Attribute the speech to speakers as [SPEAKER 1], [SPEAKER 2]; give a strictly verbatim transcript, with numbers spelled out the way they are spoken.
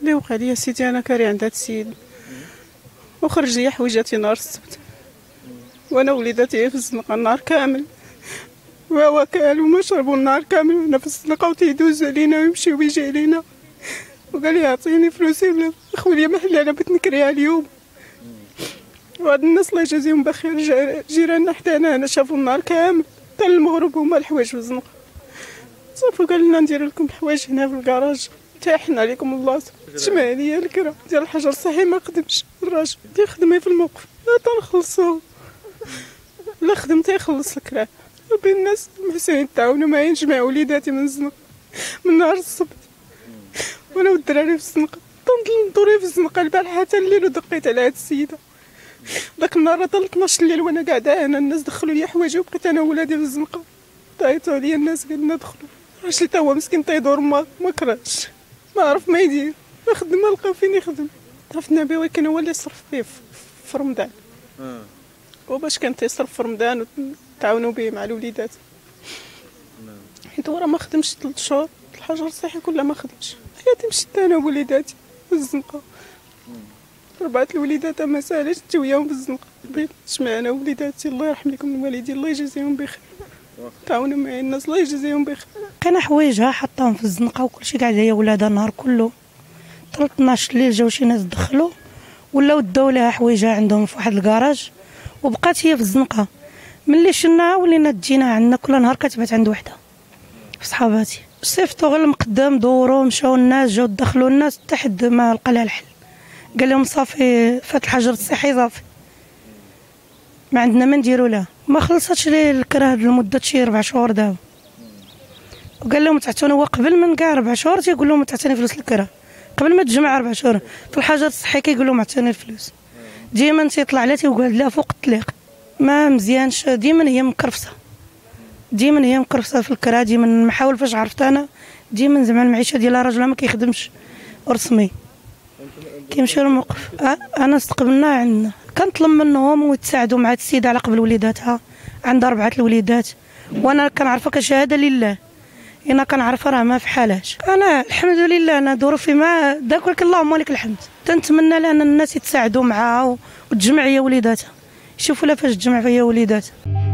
[SPEAKER 1] اللي وقع لي سيدي انا كاري عند هاد السيد وخرج لي حويجاتي نهار السبت وانا وليداتي في الزنقه النهار كامل وهو كالوا ما شربوا النهار كامل وانا في الزنقه وتيدوز علينا ويمشي ويجي علينا وقال لي اعطيني فلوسي ولا خويا محل انا بغيت نكريها اليوم. وهاد الناس الله يجازيهم بخير جيراننا حتى انا انا شافوا النهار كامل حتى المغرب هما الحوايج في الزنقه صافي قال لنا ندير لكم الحوايج هنا في الكراج تاحنا عليكم الله. تجمع ليا الكرا ديال الحجر الصحي ما خدمش الراجل تيخدم في الموقف لا تنخلصو لا خدم تيخلص الكرا بين الناس محسنين تعاونوا معايا نجمع وليداتي من الزنقه من نهار السبت وانا والدراري في الزنقه طنت ندوري في الزنقه البارحه حتى الليل ودقيت على هاد السيده داك النهار حتى اثناش الليل وانا قاعده انا الناس دخلوا لي حوايجي وبقيت انا وولادي في الزنقه طايتوا عليا الناس قال لنا دخلوا راجلي تا هو مسكين تيدور ما ما كراش ما عرف ما يدير ما خدم ما لقى فين يخدم عرفنا به ولكن هو اللي صرف فيه في رمضان اه وباش كان تيصرف في رمضان وتعاونوا به مع الوليدات حيت هو راه ما خدمش ثلاث شهور الحجر الصحي كلها ما خدمش حياتي مشيت انا ووليداتي في الزنقه ربعه الوليدات ما سالش نتي وياهم في الزنقه بغيت نجمع انا ووليداتي الله يرحم لكم الوالدين الله يجازيهم بخير تعاونوا معايا الناس الله يجازيهم بخير.
[SPEAKER 2] كان حوايجها حطاهم في الزنقه وكلشي قاعده هي ولادها النهار كله حتى اثناش الليل جاو شي ناس دخلوا ولاو داو لها حوايجها عندهم في واحد الكراج وبقات هي في الزنقه. ملي شلناها ولينا تجينا عندنا كل نهار كتبات عند وحده في صحاباتي صيفطوا غير المقدام دوروا مشاو الناس جاو دخلوا الناس حتى حد ما لقى لها الحل قال لهم صافي فات الحجر الصحي صافي ما عندنا ما نديروا لها ما خلصتش ليه الكراه لمده شي ربع شهور دابا وقال لهم تعطوني هو قبل من كاع ربع شهور تيقول لهم تعطيني فلوس الكراه قبل ما تجمع ربع شهور في الحجر الصحي كيقول لهم عطيني الفلوس ديما تيطلع عليها تيقعد لها فوق الطليق ما مزيانش ديما هي مكرفسه ديما هي مكرفسه في الكراه ديما نحاول فاش عرفت انا ديما زعما المعيشه ديالها راجلها ما كيخدمش رسمي كيمشيو الموقف انا استقبلناها عندنا كنطلب منهم ويتساعدوا مع السيده على قبل وليداتها عندها اربعه الوليدات وانا كنعرفها كشهاده لله انا كنعرفها راه ما في حالاش انا الحمد لله انا ظروفي ما داك ولكن اللهم لك الحمد تنتمنى لان الناس يتساعدوا معها وتجمع هي وليداتها يشوفوا لها فاش تجمع فيها وليداتها.